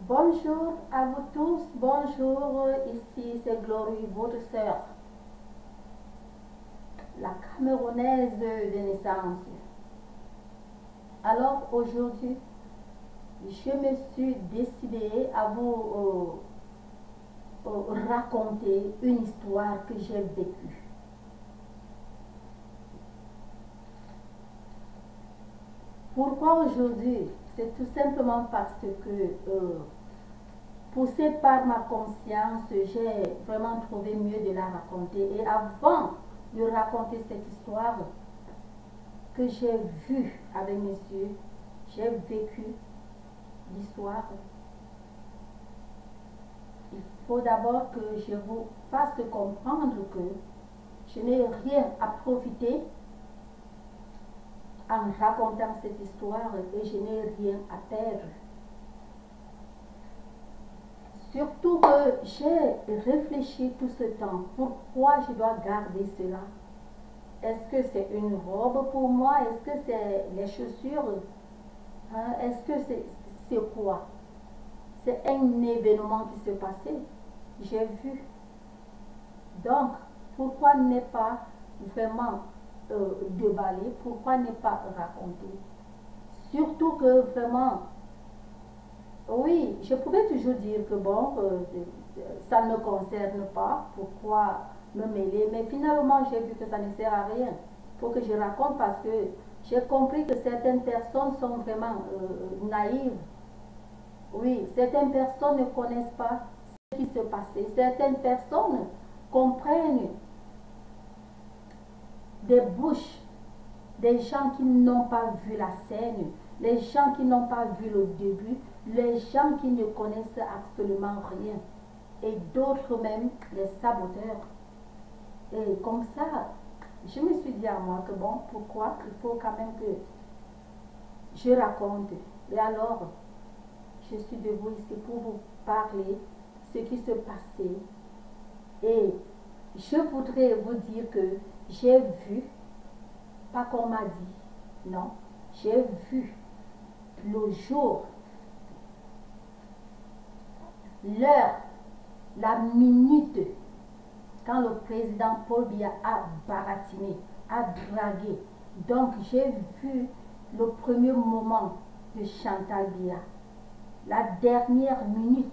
Bonjour à vous tous, bonjour, ici c'est Glory, votre sœur, la Camerounaise de naissance. Alors aujourd'hui, je me suis décidée à vous raconter une histoire que j'ai vécue. Pourquoi aujourd'hui? C'est tout simplement parce que poussée par ma conscience, j'ai vraiment trouvé mieux de la raconter. Et avant de raconter cette histoire que j'ai vue avec mes yeux, j'ai vécu l'histoire. Il faut d'abord que je vous fasse comprendre que je n'ai rien à profiter en racontant cette histoire et je n'ai rien à perdre. Surtout que j'ai réfléchi tout ce temps. Pourquoi je dois garder cela? Est-ce que c'est une robe pour moi? Est-ce que c'est les chaussures? Est-ce que c'est quoi? C'est un événement qui s'est passé. J'ai vu. Donc, pourquoi ne pas vraiment déballer? Pourquoi ne pas raconter? Surtout que vraiment, oui, je pouvais toujours dire que bon, ça ne me concerne pas, pourquoi me mêler, mais finalement j'ai vu que ça ne sert à rien. Il faut que je raconte parce que j'ai compris que certaines personnes sont vraiment naïves. Oui, certaines personnes ne connaissent pas ce qui se passait. Certaines personnes comprennent des bouches des gens qui n'ont pas vu la scène, les gens qui n'ont pas vu le début, les gens qui ne connaissent absolument rien, et d'autres même, les saboteurs. Et comme ça, je me suis dit à moi que bon, pourquoi il faut quand même que je raconte. Et alors, je suis debout ici pour vous parler ce qui se passait. Et je voudrais vous dire que j'ai vu, pas qu'on m'a dit, non, j'ai vu le jour, l'heure, la minute, quand le président Paul Biya a baratiné, a dragué. Donc j'ai vu le premier moment de Chantal Biya, la dernière minute,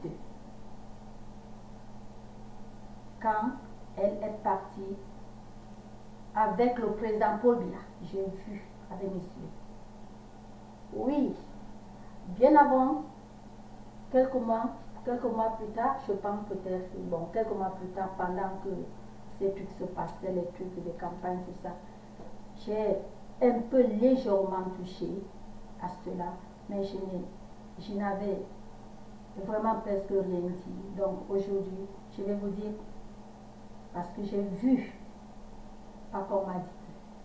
quand elle est partie avec le président Paul Biya. J'ai vu avec mes yeux. Oui, bien avant, quelques mois plus tard, je pense peut-être, bon, quelques mois plus tard, pendant que ces trucs se passaient, les trucs de campagne, tout ça, j'ai un peu légèrement touché à cela, mais je n'avais vraiment presque rien dit. Donc aujourd'hui, je vais vous dire, parce que j'ai vu, pas qu'on m'a dit.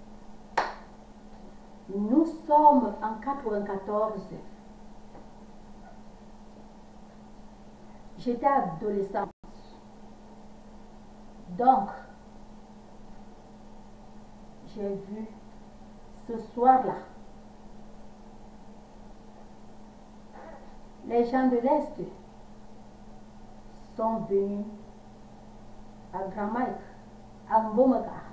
Nous sommes en 94. J'étais adolescente. Donc, j'ai vu ce soir-là les gens de l'Est sont venus à Grand Mike, à Mbomega.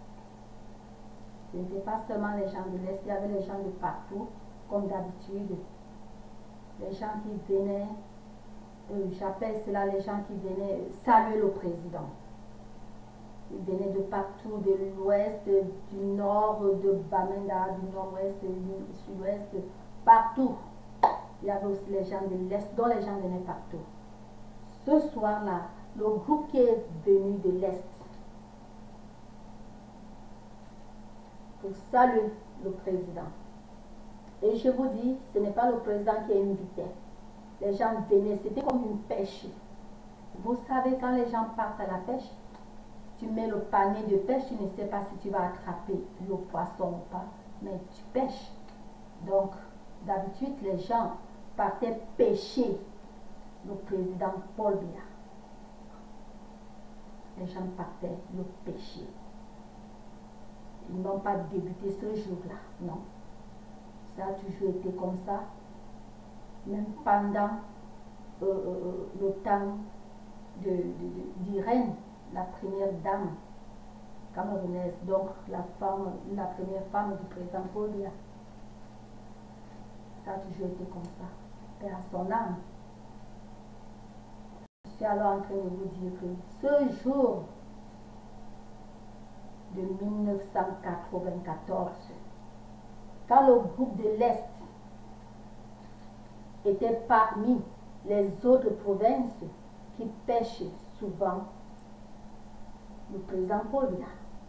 Ce n'était pas seulement les gens de l'Est, il y avait les gens de partout, comme d'habitude. Les gens qui venaient, j'appelle cela les gens qui venaient saluer le président. Ils venaient de partout, de l'ouest, du nord, de Bamenda, du nord-ouest, du sud-ouest, partout. Il y avait aussi les gens de l'est, dont les gens venaient partout. Ce soir-là, le groupe qui est venu de l'est pour saluer le président. Et je vous dis, ce n'est pas le président qui invitait. Les gens venaient, c'était comme une pêche. Vous savez, quand les gens partent à la pêche, tu mets le panier de pêche, tu ne sais pas si tu vas attraper le poisson ou pas, mais tu pêches. Donc, d'habitude, les gens partaient pêcher le président Paul Biya. Les gens partaient le pêcher. Ils n'ont pas débuté ce jour-là, non. Ça a toujours été comme ça. Même pendant le temps d'Irène, la première dame camerounaise, donc la première femme du président Paul Biya. Ça a toujours été comme ça, et à son âme. Je suis alors en train de vous dire que ce jour de 1994, quand le groupe de l'Est était parmi les autres provinces qui pêchent souvent, le président Paul Biya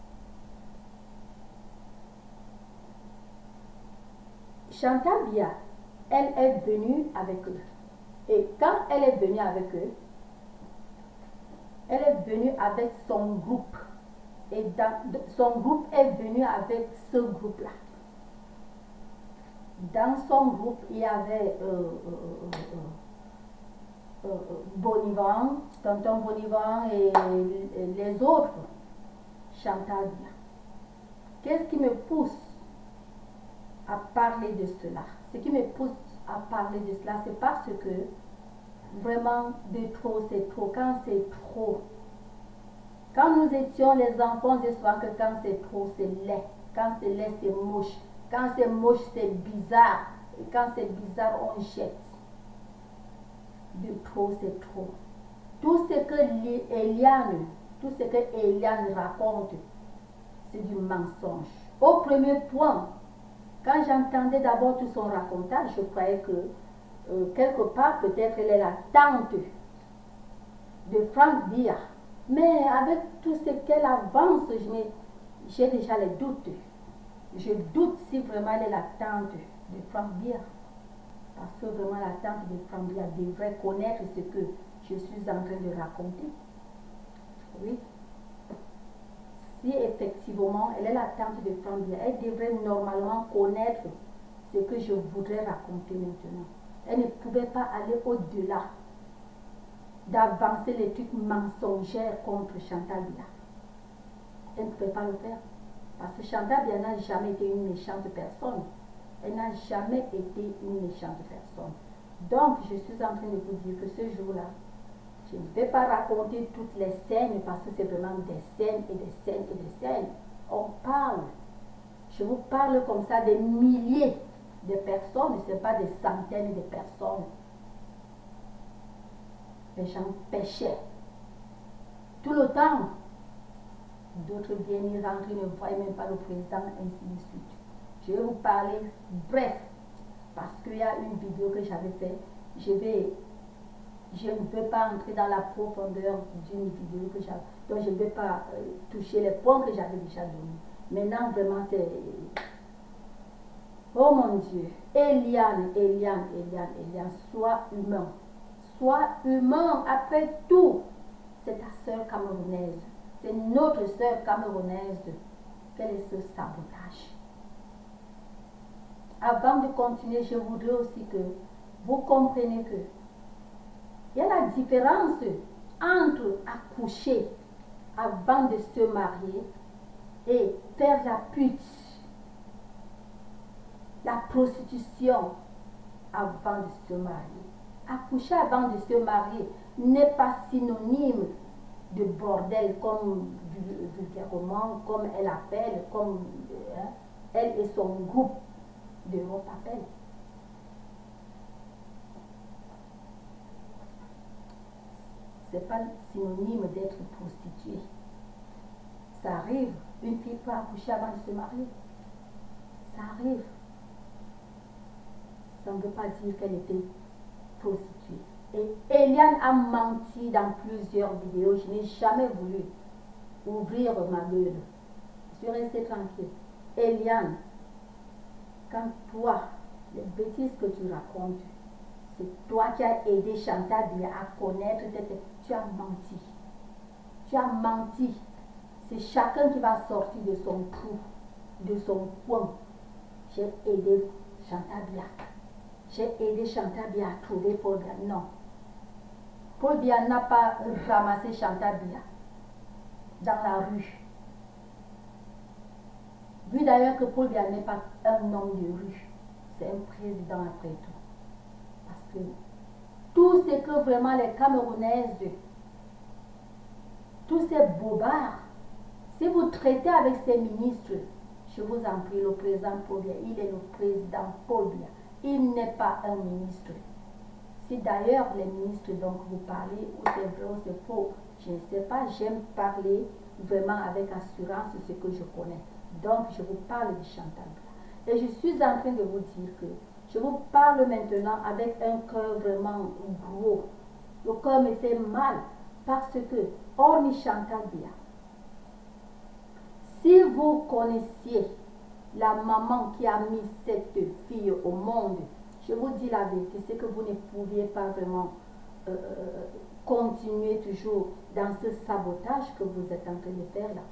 Chantal Biya, elle est venue avec eux. Et quand elle est venue avec eux, elle est venue avec son groupe. Et son groupe est venu avec ce groupe-là. Dans son groupe, il y avait Bonivan, tonton Bonivan et les autres. Chantal Biya. Qu'est-ce qui me pousse à parler de cela? Ce qui me pousse à parler de cela, c'est parce que vraiment de trop, c'est trop. Quand c'est trop, quand nous étions les enfants, c'est souvent que quand c'est trop, c'est laid. Quand c'est laid, c'est moche. Quand c'est moche, c'est bizarre. Et quand c'est bizarre, on jette. De trop, c'est trop. Tout ce que Eliane raconte, c'est du mensonge. Au premier point, quand j'entendais d'abord tout son racontage, je croyais que quelque part, peut-être elle est la tante de Franck Biya. Mais avec tout ce qu'elle avance, j'ai déjà les doutes. Je doute si vraiment elle est la tante de Franck Biya. Parce que vraiment la tante de Franck Biya devrait connaître ce que je suis en train de raconter. Oui. Si effectivement elle est la tante de Franck Biya, elle devrait normalement connaître ce que je voudrais raconter maintenant. Elle ne pouvait pas aller au-delà d'avancer les trucs mensongers contre Chantal Biya. Elle ne pouvait pas le faire. Parce que Chantal Biya n'a jamais été une méchante personne. Elle n'a jamais été une méchante personne. Donc, je suis en train de vous dire que ce jour-là, je ne vais pas raconter toutes les scènes parce que c'est vraiment des scènes et des scènes et des scènes. On parle. Je vous parle comme ça des milliers de personnes, ce n'est pas des centaines de personnes. Les gens pêchaient. Tout le temps. D'autres viennent y rentrer, ne voient même pas le président, ainsi de suite. Je vais vous parler bref, parce qu'il y a une vidéo que j'avais faite. Je ne veux pas entrer dans la profondeur d'une vidéo que j'avais. Donc je ne vais pas toucher les points que j'avais déjà donnés. Maintenant, vraiment, c'est... Oh mon Dieu. Eliane, sois humain. Sois humain. Après tout, c'est ta sœur camerounaise. C'est notre sœur camerounaise. Quel est ce sabotage? Avant de continuer, je voudrais aussi que vous compreniez que il y a la différence entre accoucher avant de se marier et faire la pute, la prostitution avant de se marier. Accoucher avant de se marier n'est pas synonyme de bordel comme vulgairement, comme elle appelle, comme elle et son groupe d'Europe appellent. C'est pas synonyme d'être prostituée. Ça arrive, une fille peut accoucher avant de se marier. Ça arrive. Ça ne veut pas dire qu'elle était prostituée. Et Eliane a menti dans plusieurs vidéos. Je n'ai jamais voulu ouvrir ma gueule. Je suis restée tranquille. Eliane, quand toi, les bêtises que tu racontes, c'est toi qui as aidé Chantal Biya à connaître, tu as menti. Tu as menti. C'est chacun qui va sortir de son trou, de son coin. J'ai aidé Chantal Biya. J'ai aidé Chantal Biya à trouver Paul Biya. Non. Paul Biya n'a pas ramassé Chantal Biya dans la rue. Vu d'ailleurs que Paul Biya n'est pas un homme de rue. C'est un président après tout. Parce que tout ce que vraiment les Camerounaises, tous ces bobards, si vous traitez avec ces ministres, je vous en prie, le président Paul Biya, il est le président Paul Biya. Il n'est pas un ministre. Si d'ailleurs les ministres dont vous parlez, ou c'est vrai ou c'est faux, je ne sais pas, j'aime parler vraiment avec assurance ce que je connais. Donc je vous parle de Chantal Biya. Et je suis en train de vous dire que je vous parle maintenant avec un cœur vraiment gros. Le cœur me fait mal parce que, hormis Chantal Biya, si vous connaissiez la maman qui a mis cette fille au monde, je vous dis la vérité, c'est que vous ne pouviez pas vraiment continuer toujours dans ce sabotage que vous êtes en train de faire là.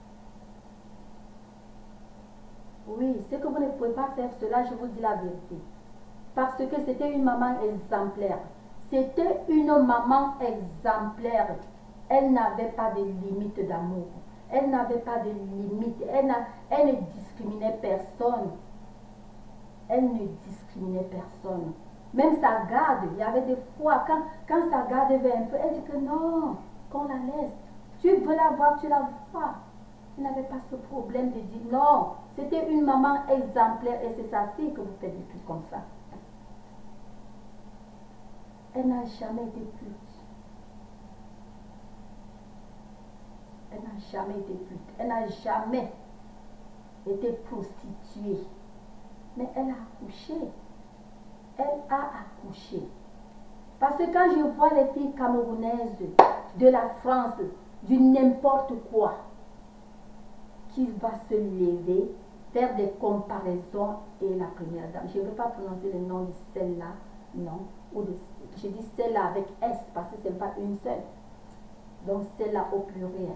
Oui, c'est que vous ne pouvez pas faire cela, je vous dis la vérité. Parce que c'était une maman exemplaire. C'était une maman exemplaire. Elle n'avait pas de limite d'amour. Elle n'avait pas de limite. Elle ne discriminait personne. Elle ne discriminait personne. Même sa garde, il y avait des fois, quand sa garde avait un peu, elle dit que non, qu'on la laisse. Tu veux la voir, tu la vois. Elle n'avait pas ce problème de dire non. C'était une maman exemplaire et c'est sa fille que vous faites des trucs comme ça. Elle n'a jamais été pute. Elle n'a jamais été pute. Elle n'a jamais été prostituée. Mais elle a accouché. Elle a accouché. Parce que quand je vois les filles camerounaises de la France, du n'importe quoi, qui va se lever, faire des comparaisons et la première dame. Je ne veux pas prononcer le nom de celle-là, non. Ou de, je dis celle-là avec S parce que ce n'est pas une seule. Donc celle-là au pluriel.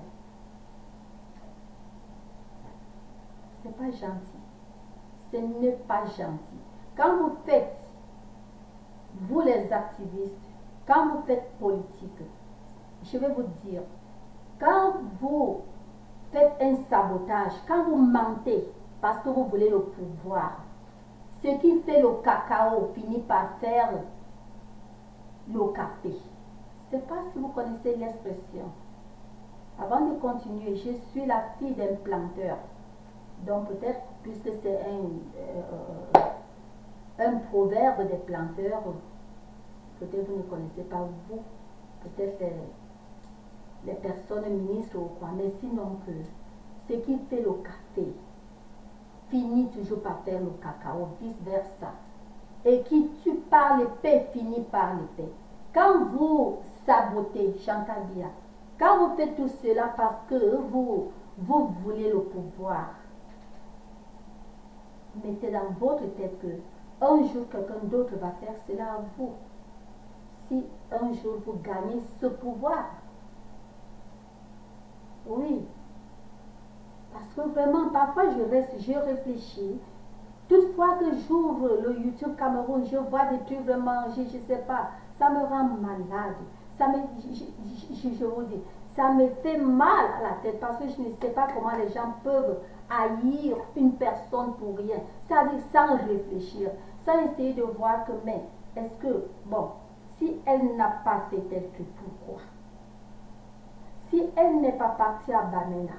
C'est pas gentil. Ce n'est pas gentil. Quand vous faites, vous les activistes, quand vous faites politique, je vais vous dire, quand vous faites un sabotage, quand vous mentez parce que vous voulez le pouvoir, ce qui fait le cacao finit par faire le café. Je ne sais pas si vous connaissez l'expression. Avant de continuer, je suis la fille d'un planteur. Donc peut-être, puisque c'est un proverbe des planteurs, peut-être vous ne connaissez pas vous, peut-être les personnes ministres ou quoi, mais sinon que ce qui fait le café finit toujours par faire le cacao, vice-versa. Et qui tue par l'épée finit par l'épée. Quand vous sabotez, Chantal Biya, quand vous faites tout cela parce que vous voulez le pouvoir, mettez dans votre tête que un jour quelqu'un d'autre va faire cela à vous. Si un jour vous gagnez ce pouvoir, oui, parce que vraiment parfois je réfléchis. Toutefois que j'ouvre le YouTube Cameroun, je vois des trucs vraiment, je ne sais pas, ça me rend malade. Ça me, je vous dis, ça me fait mal à la tête parce que je ne sais pas comment les gens peuvent haïr une personne pour rien. C'est-à-dire sans réfléchir, sans essayer de voir que, mais est-ce que, bon, si elle n'a pas fait tel truc, pourquoi? Si elle n'est pas partie à Bamena,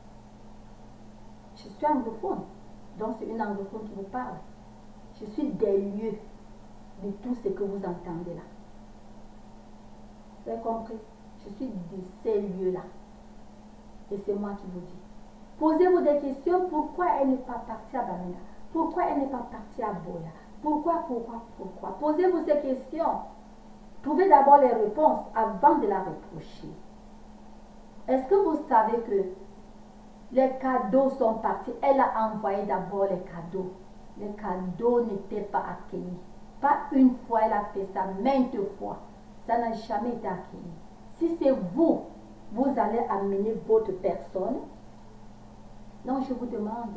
je suis anglophone. Donc c'est une anglophone qui vous parle. Je suis des lieux de tout ce que vous entendez là. Vous avez compris? Je suis de ces lieux-là. Et c'est moi qui vous dis. Posez-vous des questions. Pourquoi elle n'est pas partie à Bamena? Pourquoi elle n'est pas partie à Boya? Pourquoi? Posez-vous ces questions. Trouvez d'abord les réponses avant de la reprocher. Est-ce que vous savez que les cadeaux sont partis? Elle a envoyé d'abord les cadeaux. Les cadeaux n'étaient pas accueillis. Pas une fois, elle a fait ça, maintes fois. Ça n'a jamais été accueilli. Si c'est vous, vous allez amener votre personne. Non, je vous demande.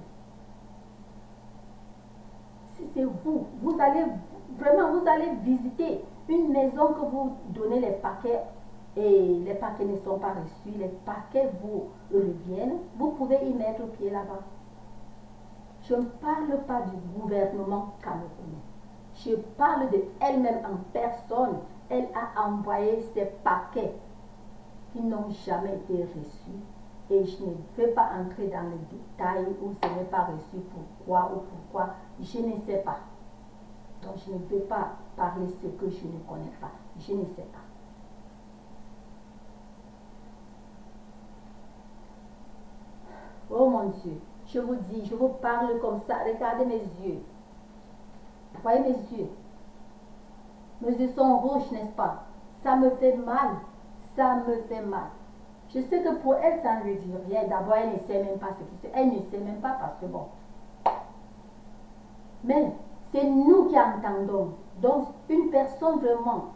Si c'est vous, vous allez vraiment, vous allez visiter une maison que vous donnez les paquets et les paquets ne sont pas reçus, les paquets vous reviennent, vous pouvez y mettre pied là-bas. Je ne parle pas du gouvernement camerounais. Je parle de elle-même en personne. Elle a envoyé ces paquets qui n'ont jamais été reçus. Et je ne vais pas entrer dans les détails où ce n'est pas reçu, pourquoi ou pourquoi, je ne sais pas. Donc je ne vais pas parler ce que je ne connais pas, je ne sais pas. Oh mon Dieu, je vous dis, je vous parle comme ça, regardez mes yeux. Vous voyez mes yeux? Mes yeux sont rouges, n'est-ce pas? Ça me fait mal, ça me fait mal. Je sais que pour elle, ça ne lui dit rien. D'abord, elle ne sait même pas ce qui se passe. Elle ne sait même pas parce que bon. Mais c'est nous qui entendons. Donc, une personne vraiment,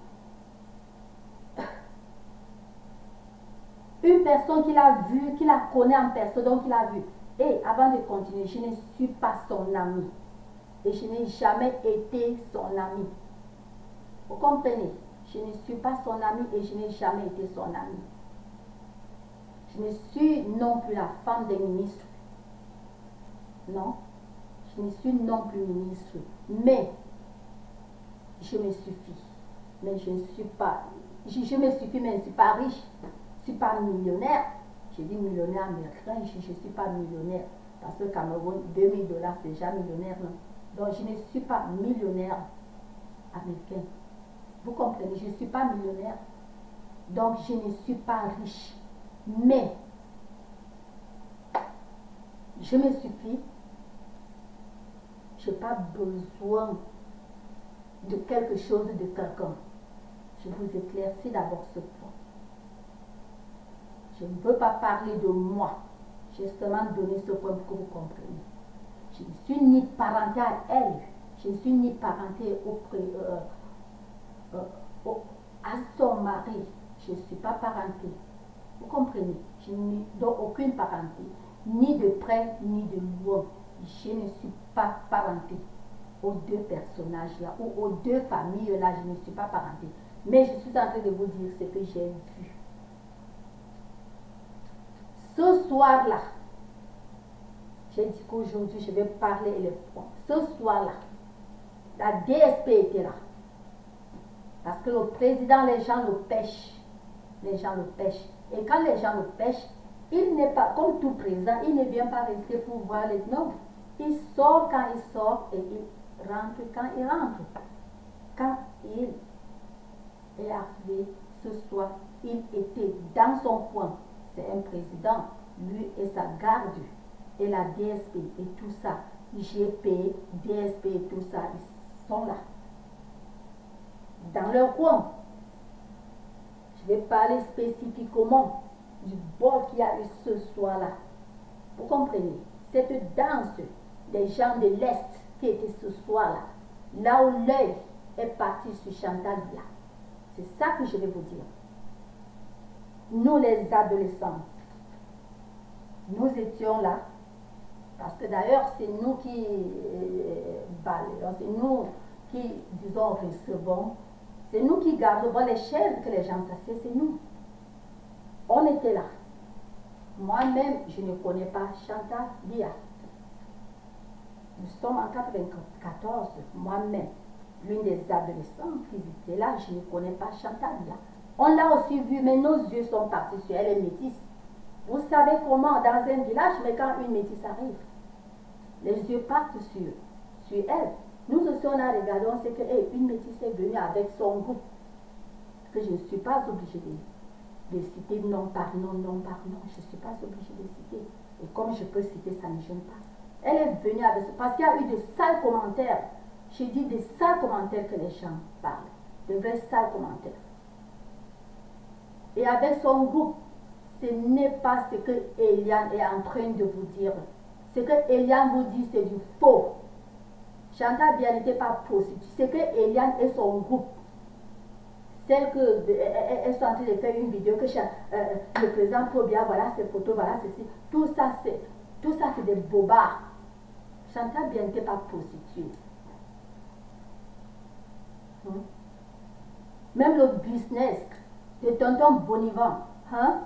une personne qui l'a vu, qui la connaît en personne, donc qui l'a vu. Et avant de continuer, je ne suis pas son ami. Et je n'ai jamais été son ami. Vous comprenez? Je ne suis pas son ami et je n'ai jamais été son ami. Je ne suis non plus la femme des ministres. Non. Je ne suis non plus ministre. Mais je me suffis. Mais je ne suis pas. Je me suffis, mais je ne suis pas riche. Je ne suis pas millionnaire. Je dis millionnaire américain, je ne suis pas millionnaire. Parce que Cameroun, 2000 $, c'est déjà millionnaire. Non? Donc je ne suis pas millionnaire américain. Vous comprenez? Je ne suis pas millionnaire. Donc je ne suis pas riche. Mais je me suffis. Je n'ai pas besoin de quelque chose de quelqu'un. Je vous éclaircis d'abord ce point. Je ne veux pas parler de moi. J'ai seulement donné ce point pour que vous compreniez. Je ne suis ni parentée à elle. Je ne suis ni parentée à son mari. Je ne suis pas parentée. Vous comprenez? Je n'ai donc aucune parenté. Ni de près, ni de loin. Je ne suis pas parentée aux deux personnages-là ou aux deux familles-là. Je ne suis pas parentée. Mais je suis en train de vous dire ce que j'ai vu. Ce soir-là, j'ai dit qu'aujourd'hui, je vais parler les points. Ce soir-là, la DSP était là. Parce que le président, les gens le pêchent. Les gens le pêchent. Et quand les gens le pêchent, il n'est pas, comme tout président, il ne vient pas rester pour voir les... Non. Il sort quand il sort et il rentre quand il rentre. Quand il est arrivé ce soir, il était dans son coin. C'est un président, lui et sa garde, et la DSP et tout ça, GP, DSP et tout ça, ils sont là. Dans leur coin. Je vais parler spécifiquement du bol qu'il y a eu ce soir-là. Vous comprenez? Cette danse des gens de l'Est qui était ce soir-là, là où l'œil est parti sur Chantal Biya. C'est ça que je vais vous dire. Nous les adolescents, nous étions là, parce que d'ailleurs c'est nous qui balayons, c'est nous qui, disons, recevons, c'est nous qui gardons les chaises que les gens s'assiedent, c'est nous. On était là. Moi-même, je ne connais pas Chantal Biya. Nous sommes en 1994, moi-même, l'une des adolescentes qui étaient là, je ne connais pas Chantal Biya. On l'a aussi vu, mais nos yeux sont partis sur elle, elle est métisse. Vous savez comment, dans un village, mais quand une métisse arrive, les yeux partent sur elle. Nous aussi, on a regardé, on sait qu'une métisse est venue avec son groupe, que je ne suis pas obligée de citer nom par nom, nom par nom. Je ne suis pas obligée de citer. Et comme je peux citer, ça ne gêne pas. Elle est venue avec ça, parce qu'il y a eu de sales commentaires. J'ai dit des sales commentaires que les gens parlent. De vrais sales commentaires. Et avec son groupe, ce n'est pas ce que Eliane est en train de vous dire. Ce que Eliane vous dit, c'est du faux. Chantal Biya n'était pas prostituée. C'est que Eliane et son groupe, celle que elles sont en train de faire une vidéo que le président Pobia, voilà ses photos, voilà ceci. Tout ça, c'est des bobards. Chantal Biya n'était pas prostituée. Même le business de tonton Bonivan. Hein?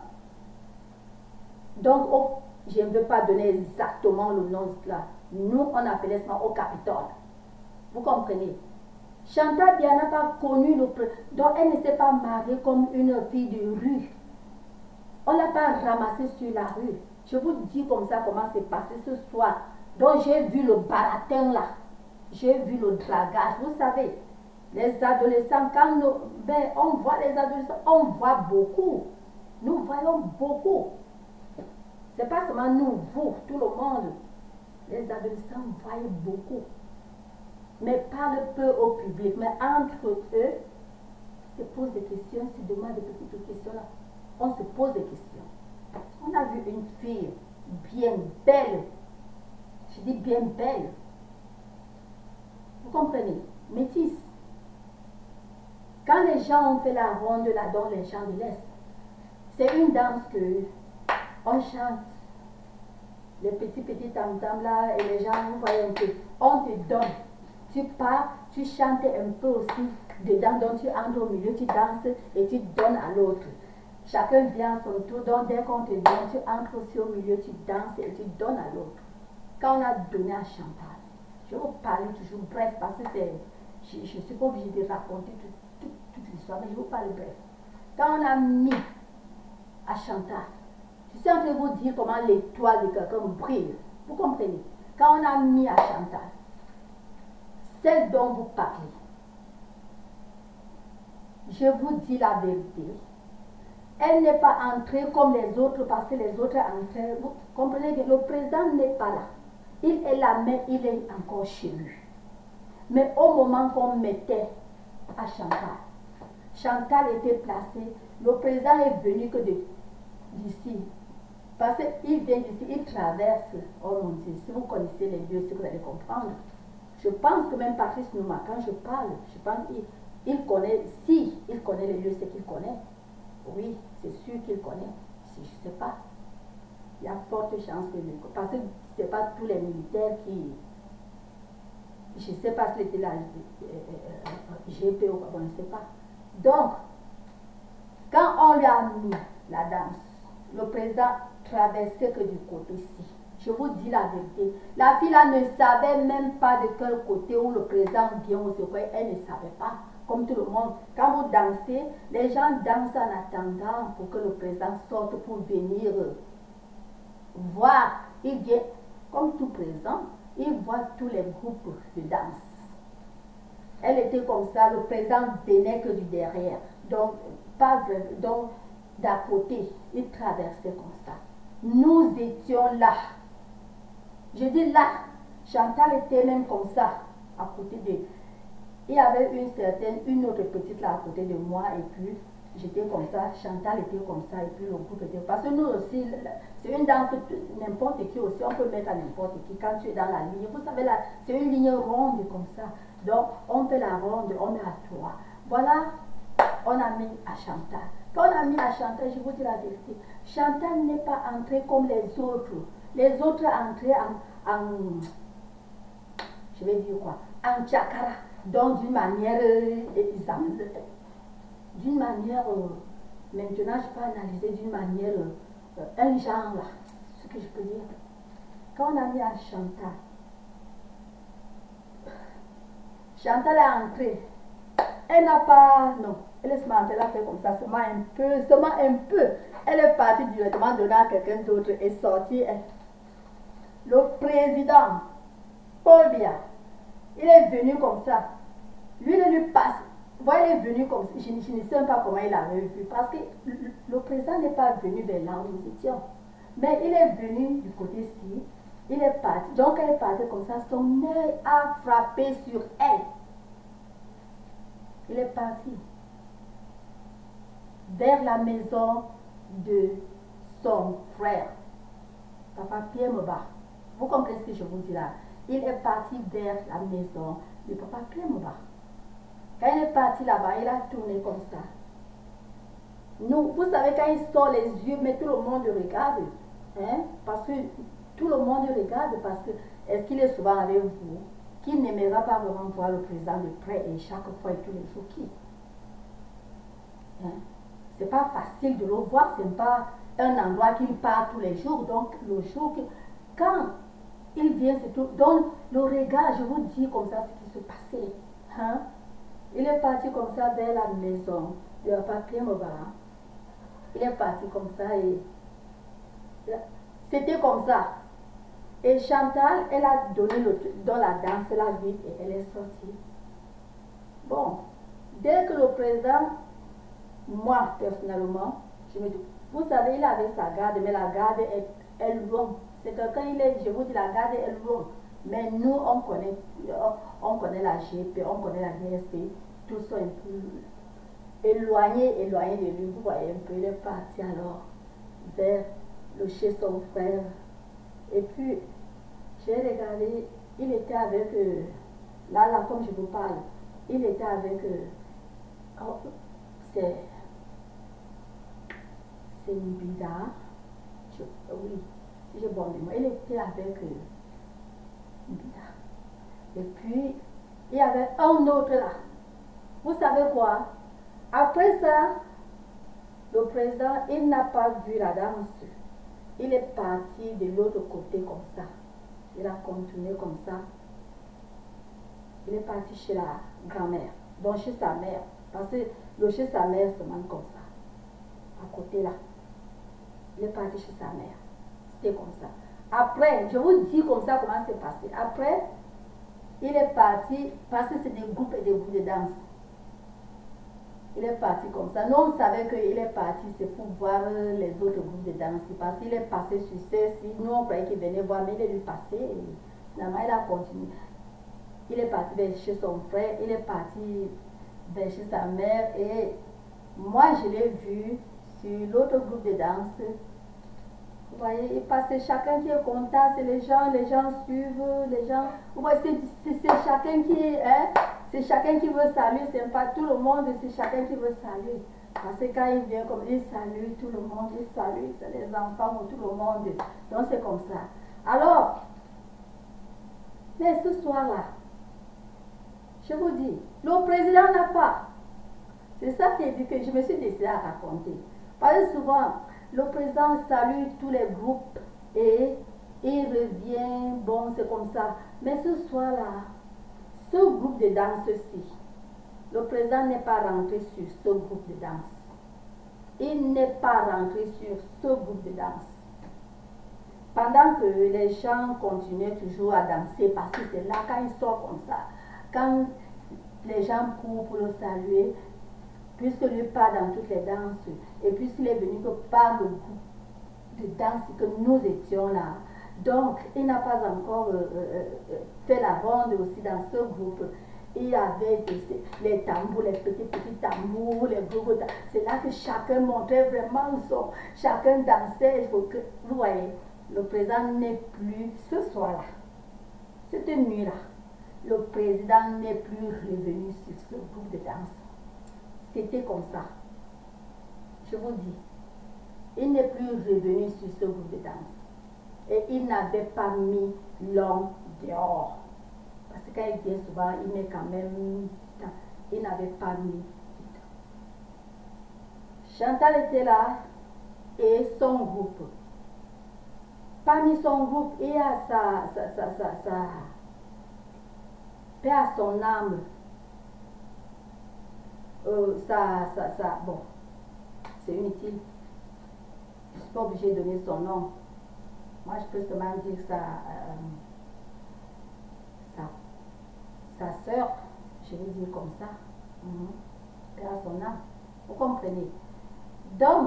Donc, je ne veux pas donner exactement le nom là. Nous, on appelait ça au Capitole. Vous comprenez? Chantal Biya n'a pas connu le président. Donc elle ne s'est pas mariée comme une fille de rue. On ne l'a pas ramassée sur la rue. Je vous dis comme ça comment c'est passé ce soir. Donc j'ai vu le baratin là. J'ai vu le dragage. Vous savez, les adolescents, quand on voit les adolescents, on voit beaucoup. Nous voyons beaucoup. C'est pas seulement nous, vous, tout le monde. Les adolescents voient beaucoup. Mais parlent peu au public. Mais entre eux, se posent des questions, se demandent des petites questions là. On se pose des questions. On a vu une fille bien belle. Je dis bien belle. Vous comprenez? Métisse. Quand les gens ont fait la ronde là dans les champs de l'Est, c'est une danse que on chante. Les petits tam-tam là et les gens, vous voyez un peu, on te donne. Tu pars, tu chantes un peu aussi dedans, donc tu entres au milieu, tu danses et tu donnes à l'autre. Chacun vient à son tour, donc dès qu'on te donne, tu entres aussi au milieu, tu danses et tu donnes à l'autre. Quand on a donné à Chantal, je vais vous parler toujours bref parce que je ne suis pas obligée de raconter toute l'histoire, mais je vais vous parler bref. Quand on a mis à Chantal, je suis en train de vous dire comment l'étoile de quelqu'un brille. Vous comprenez? Quand on a mis à Chantal, celle dont vous parlez, je vous dis la vérité. Elle n'est pas entrée comme les autres parce que les autres entraient. Vous comprenez que le président n'est pas là. Il est là, mais il est encore chez lui. Mais au moment qu'on mettait à Chantal, Chantal était placée. Le président est venu que d'ici. Parce qu'il vient d'ici, il traverse. Oh mon Dieu, si vous connaissez les lieux, si vous allez comprendre. Je pense que même Patrice Nouma, quand je parle, je pense qu'il connaît, si il connaît les lieux, c'est qu'il connaît. Oui, c'est sûr qu'il connaît. Si je ne sais pas, il y a forte chance que lui. Parce que ce n'est pas tous les militaires qui. Je ne sais pas si c'était la GP ou quoi, je ne sais pas. Donc, quand on lui a mis la danse, le président traversait que du côté-ci. Je vous dis la vérité. La fille là ne savait même pas de quel côté où le président vient ou se voit. Elle ne savait pas. Comme tout le monde. Quand vous dansez, les gens dansent en attendant pour que le président sorte pour venir voir. Il vient, comme tout président, il voit tous les groupes de danse. Elle était comme ça, le président venait que du derrière. Donc, pas vraiment, donc d'à côté, il traversait comme ça. Nous étions là. Je dis là, Chantal était même comme ça, à côté de. Il y avait une autre petite là à côté de moi, et puis j'étais comme ça, Chantal était comme ça, et puis le groupe était. Parce que nous aussi, c'est une danse que n'importe qui aussi, on peut mettre à n'importe qui quand tu es dans la ligne. Vous savez, là, c'est une ligne ronde comme ça. Donc, on fait la ronde, on met à 3. Voilà, on a mis à Chantal. Quand on a mis à Chantal, je vous dis la vérité, Chantal n'est pas entrée comme les autres. Les autres entraient en je vais dire quoi, en tchakara. Donc d'une manière, maintenant je peux analyser d'une manière, un genre là, ce que je peux dire. Quand on a mis à Chantal, Chantal est entrée, elle n'a pas, non, elle a fait comme ça, seulement un peu, elle est partie directement donner à quelqu'un d'autre et sortie, le président, Paul Biya, il est venu comme ça. Lui ne lui passe. Voilà, il est venu comme ça. Je ne sais même pas comment il avait vu. Parce que le président n'est pas venu vers là où nous étions. Mais il est venu du côté-ci. Il est parti. Donc elle est partie comme ça. Son œil a frappé sur elle. Il est parti vers la maison de son frère. Papa Pierre Meba. Vous comprenez ce que je vous dis là? Il est parti vers la maison de Papa Pierre Meba. Quand il est parti là-bas, il a tourné comme ça. Nous, vous savez, quand il sort les yeux, mais tout le monde le regarde. Hein? Parce que tout le monde le regarde parce que est-ce qu'il est souvent avec vous? Qui n'aimera pas vraiment voir le président de près et chaque fois et tous les jours qui? Hein? C'est pas facile de le voir, c'est pas un endroit qu'il part tous les jours. Donc le jour quand il vient, c'est tout. Donc le regard, je vous dis comme ça ce qui se passait. Hein? Il est parti comme ça vers la maison de la papier Mobara. Il est parti comme ça et c'était comme ça. Et Chantal, elle a donné le truc dans la danse, la vie et elle est sortie. Bon, dès que le président, moi personnellement, je me dis, vous savez, il avait sa garde, mais la garde est loin. C'est quelqu'un, je vous dis, la garde est loin. Mais nous, on connaît la GP, on connaît la DSP, tout ça un peu éloigné de lui. Vous voyez un peu, il est parti alors vers chez son frère. Et puis, j'ai regardé, il était avec, là, comme je vous parle, il était avec, oh, c'est Mbida, oui, si j'ai bon mémoire, il était avec Mbida. Et puis, il y avait un autre là. Vous savez quoi? Après ça, le président, il n'a pas vu la danse. Il est parti de l'autre côté comme ça. Il a continué comme ça. Il est parti chez la grand-mère, donc chez sa mère. Parce que chez sa mère se manque comme ça. À côté là. Il est parti chez sa mère. C'était comme ça. Après, je vous dis comme ça comment c'est passé. Après, il est parti, parce que c'est des groupes et des groupes de danse. Il est parti comme ça. Nous, on savait qu'il est parti, c'est pour voir les autres groupes de danse. Parce qu'il est passé sur ceux-ci. Nous, on croyait qu'il venait voir, mais il est lui passé. Et finalement, il a continué. Il est parti vers chez son frère, il est parti vers chez sa mère. Et moi, je l'ai vu sur l'autre groupe de danse. Vous voyez, il passait, chacun qui est content, c'est les gens suivent, les gens. Vous voyez, c'est chacun qui est, hein, c'est chacun qui veut saluer, c'est pas tout le monde, c'est chacun qui veut saluer. Parce que quand il vient, comme il salue tout le monde, il salue, c'est les enfants ou tout le monde. Donc c'est comme ça. Alors, mais ce soir-là, je vous dis, le président n'a pas. C'est ça qui dit que je me suis décidé à raconter. Parce que souvent, le président salue tous les groupes et il revient, bon, c'est comme ça. Mais ce soir-là, ce groupe de danse-ci, le président n'est pas rentré sur ce groupe de danse. Il n'est pas rentré sur ce groupe de danse. Pendant que les gens continuaient toujours à danser, parce que c'est là, quand il sort comme ça, quand les gens courent pour le saluer, puisque lui part dans toutes les danses, et puisqu'il est venu que par le groupe de danse que nous étions là, donc il n'a pas encore fait la ronde aussi dans ce groupe. Il y avait les tambours, les petits tambours, les groupes. C'est là que chacun montrait vraiment son, chacun dansait. Vous voyez, le président n'est plus ce soir-là, cette nuit-là. Le président n'est plus revenu sur ce groupe de danse. C'était comme ça. Je vous dis, il n'est plus revenu sur ce groupe de danse. Et il n'avait pas mis l'homme dehors. Parce que quand il vient souvent, il met quand même... Il n'avait pas mis. Chantal était là et son groupe. Parmi son groupe, il y a paix à son âme. Bon, c'est inutile. Je ne suis pas obligée de donner son nom. Moi, je peux seulement dire que sa sœur, je vais dire comme ça, paix à son âme. Vous comprenez? Donc,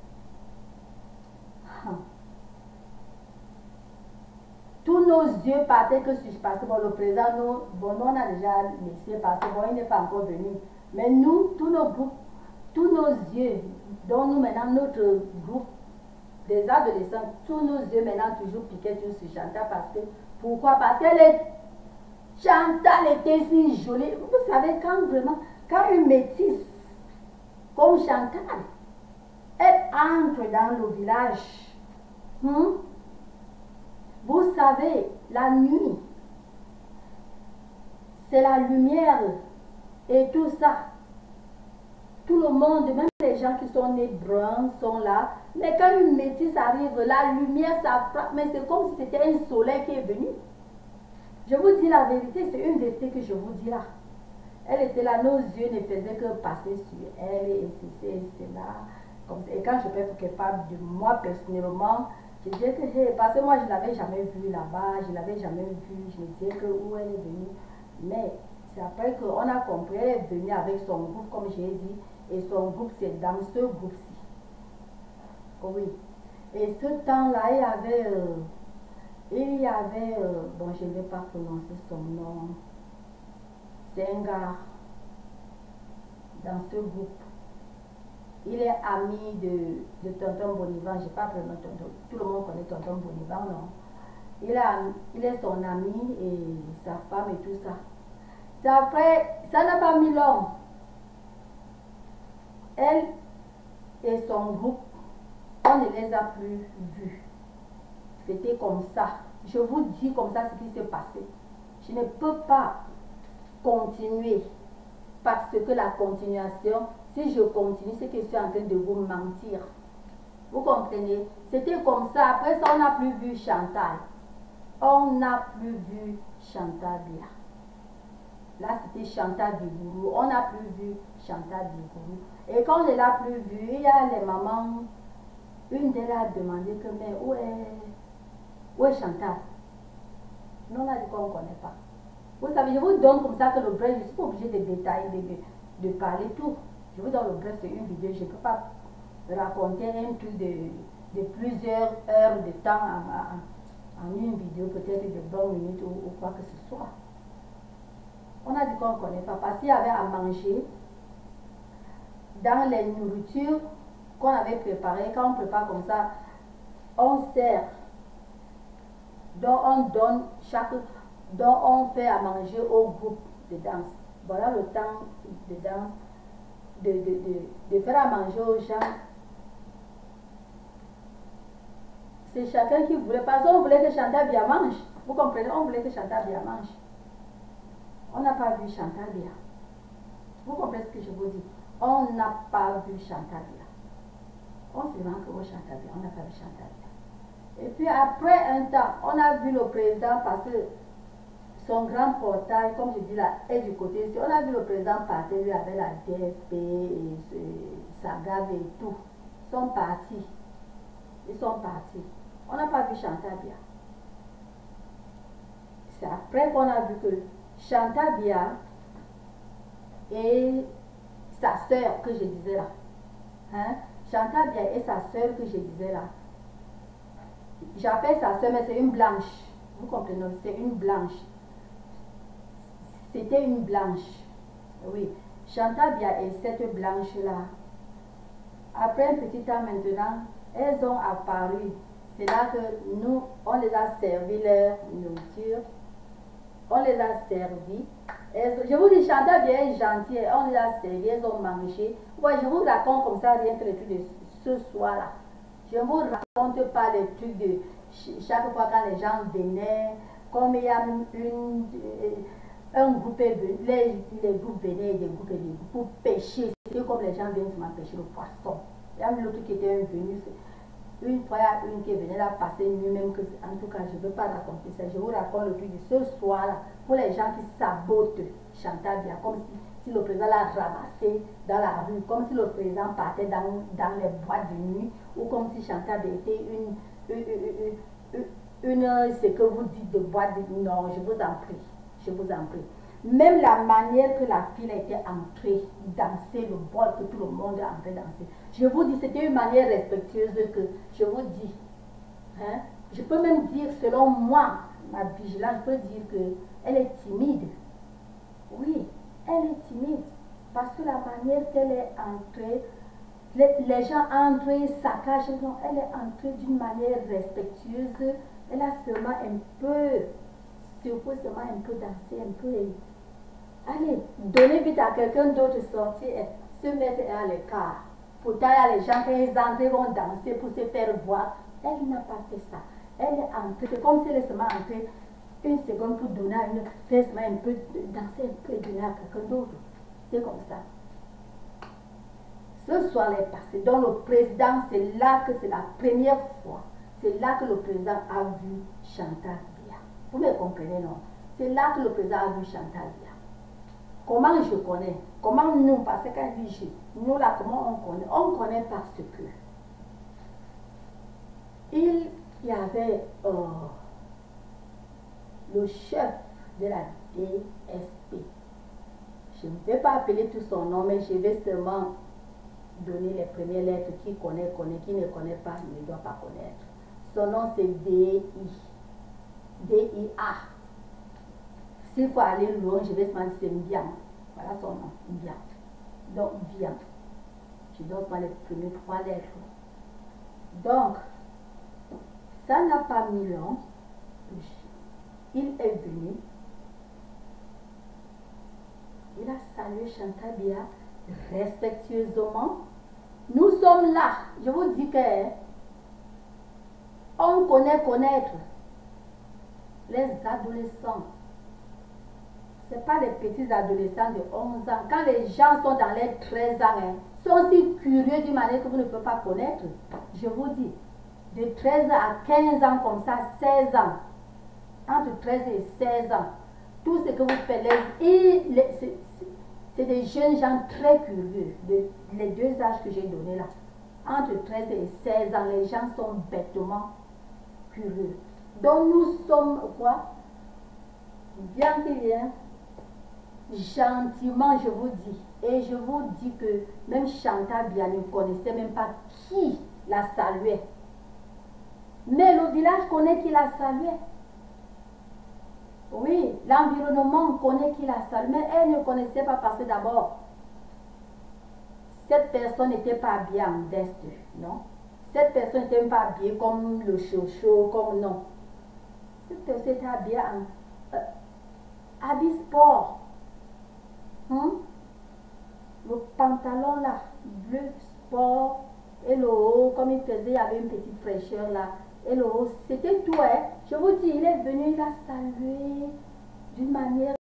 tous nos yeux partaient que sur parce que bon, le président, nous, on a déjà laissé parce que bon, il n'est pas encore venu. Mais nous, tous nos groupes, tous nos yeux, dont nous maintenant, notre groupe des adolescents, tous nos yeux maintenant toujours piquaient sur Chantal parce que, pourquoi? Parce qu'elle Chantal était si jolie. Vous savez, quand une métisse comme Chantal, elle entre dans le village, vous savez, la nuit, c'est la lumière et tout ça. Tout le monde, même les gens qui sont nés bruns, sont là. Mais quand une métisse arrive, la lumière, ça frappe. Mais c'est comme si c'était un soleil qui est venu. Je vous dis la vérité, c'est une vérité que je vous dis là. Elle était là, nos yeux ne faisaient que passer sur elle et ceci et cela. Comme ça. Et quand je peux être capable de moi personnellement, je disais que, hey, parce que moi je ne l'avais jamais vue là-bas, je ne l'avais jamais vue, je me disais que où elle est venue. Mais c'est après qu'on a compris, elle est venue avec son groupe, comme j'ai dit, et son groupe, c'est dans ce groupe-ci. Oui. Et ce temps-là, bon, je ne vais pas prononcer son nom, c'est un gars dans ce groupe. Il est ami de Tonton Bonivan, je n'ai pas vraiment Tonton, tout le monde connaît Tonton Bonivan, non. Il est son ami et sa femme et tout ça. C'est après, ça n'a pas mis long. Elle et son groupe, on ne les a plus vus. C'était comme ça. Je vous dis comme ça ce qui s'est passé. Je ne peux pas continuer parce que la continuation, si je continue, c'est que je suis en train de vous mentir. Vous comprenez? C'était comme ça. Après ça, on n'a plus vu Chantal. On n'a plus vu Chantal Bia. Là, c'était Chantal Bigourou. On n'a plus vu Chantal Bigourou. Et quand on ne l'a plus vu, il y a les mamans. Une d'elles a demandé que, mais où est Chantal? Non, on a dit qu'on ne connaît pas. Vous savez, je vous donne comme ça que le bref, je ne suis pas obligée de détailler, de parler tout. Je vous donne le bref, c'est une vidéo. Je ne peux pas raconter un truc de plusieurs heures de temps en une vidéo, peut-être de 20 minutes ou quoi que ce soit. On a dit qu'on ne connaît pas parce qu'il y avait à manger dans les nourritures qu'on avait préparées. Quand on prépare comme ça, on sert. Donc on donne donc on fait à manger au groupe de danse. Voilà le temps de danse, de faire à manger aux gens. C'est chacun qui voulait, parce qu'on voulait que Chantal Bia mange. Vous comprenez? On voulait que Chantal Bia mange. On n'a pas vu Chantal Bia. Vous comprenez ce que je vous dis? On n'a pas vu Chantal Bia. On se demande que Chantal Bia, on n'a pas vu Chantal Bia. Et puis après un temps, on a vu le président parce que son grand portail, comme je dis là, est du côté ici. On a vu le président partir, lui avec la DSP et sa gave et tout. Ils sont partis. Ils sont partis. On n'a pas vu Chantal Bia. C'est après qu'on a vu que Chantal Bia et sa soeur que je disais là. Hein? Chantal Bia et sa soeur que je disais là. J'appelle sa soeur, mais c'est une blanche. Vous comprenez? C'est une blanche. C'était une blanche. Oui. Chantal Bia et cette blanche-là, après un petit temps maintenant, elles ont apparu. C'est là que nous, on les a servi leur nourriture. On les a servis. Je vous dis, Chantal Bia est gentille. On les a servis, elles ont mangé. Ouais, je vous raconte comme ça rien que les trucs de ce soir-là. Je ne vous raconte pas les trucs de chaque fois quand les gens venaient, comme il y a un groupe, les groupes venaient, des groupes et des groupes pour pêcher. C'était comme les gens viennent seulement pêcher le poisson. Il y a l'autre qui était venu. Une fois, il y a une qui venait là passer nuit, même que, en tout cas, je ne veux pas raconter ça. Je vous raconte le truc de ce soir-là, pour les gens qui sabotent Chantal Bia, comme si le président l'a ramassé dans la rue, comme si le président partait dans les boîtes de nuit, ou comme si Chantal Bia était ce que vous dites de boîte de nuit. Non, je vous en prie, je vous en prie. Même la manière que la fille était entrée danser le bol, que tout le monde est entré danser. Je vous dis, c'était une manière respectueuse que je vous dis. Hein? Je peux même dire, selon moi, ma vigilance, je peux dire qu'elle est timide. Oui, elle est timide. Parce que la manière qu'elle est entrée, les gens entrent, saccagent. Non, elle est entrée d'une manière respectueuse. Elle a seulement un peu, seulement un peu dansé, un peu. Allez, donnez vite à quelqu'un d'autre sortir et se mettre à l'écart. Pourtant, il y a les gens qui entrent vont danser pour se faire voir. Elle n'a pas fait ça. Elle est entrée. C'est comme si elle est seulement entrée une seconde pour donner à une faire seulement un peu, danser un peu et donner à quelqu'un d'autre. C'est comme ça. Ce soir est passé. Donc le président, c'est là que c'est la première fois. C'est là que le président a vu Chantal Bia. Vous me comprenez, non? C'est là que le président a vu Chantal Bia. Comment je connais? Comment nous? Parce que quand il dit je, nous là, comment on connaît? On connaît parce que il y avait le chef de la DSP. Je ne vais pas appeler tout son nom, mais je vais seulement donner les premières lettres. Qui connaît, connaît. Qui ne connaît pas, ne doit pas connaître. Son nom c'est D-I-A. S'il faut aller loin, je vais seulement dire c'est Mbiam. Voilà son nom, Mbiam. Donc, Mbiam. Je donne seulement les premières 3 lettres. Donc, ça n'a pas mis long. Il est venu. Il a salué Chantal Biya respectueusement. Nous sommes là. Je vous dis que on connaît connaître les adolescents. Ce n'est pas les petits adolescents de 11 ans. Quand les gens sont dans les 13 ans, sont si curieux d'une manière que vous ne pouvez pas connaître. Je vous dis, de 13 à 15 ans comme ça, 16 ans. Entre 13 et 16 ans. Tout ce que vous faites, c'est des jeunes gens très curieux. Les 2 âges que j'ai donnés là. Entre 13 et 16 ans, les gens sont bêtement curieux. Donc nous sommes quoi? Bien qu'il vienne, gentiment je vous dis. Et je vous dis que même Chantal Biya ne connaissait même pas qui la saluait. Mais le village connaît qui la saluait. Oui, l'environnement connaît qui la saluait, mais elle ne connaissait pas parce que d'abord, cette personne n'était pas habillée en veste, non? Cette personne n'était pas habillée comme le chocho, comme non. Cette personne était habillée en habit sport. Le pantalon là, bleu sport, et le haut, comme il faisait, il y avait une petite fraîcheur là. Et le haut, c'était tout, hein. Je vous dis, il est venu, il a salué d'une manière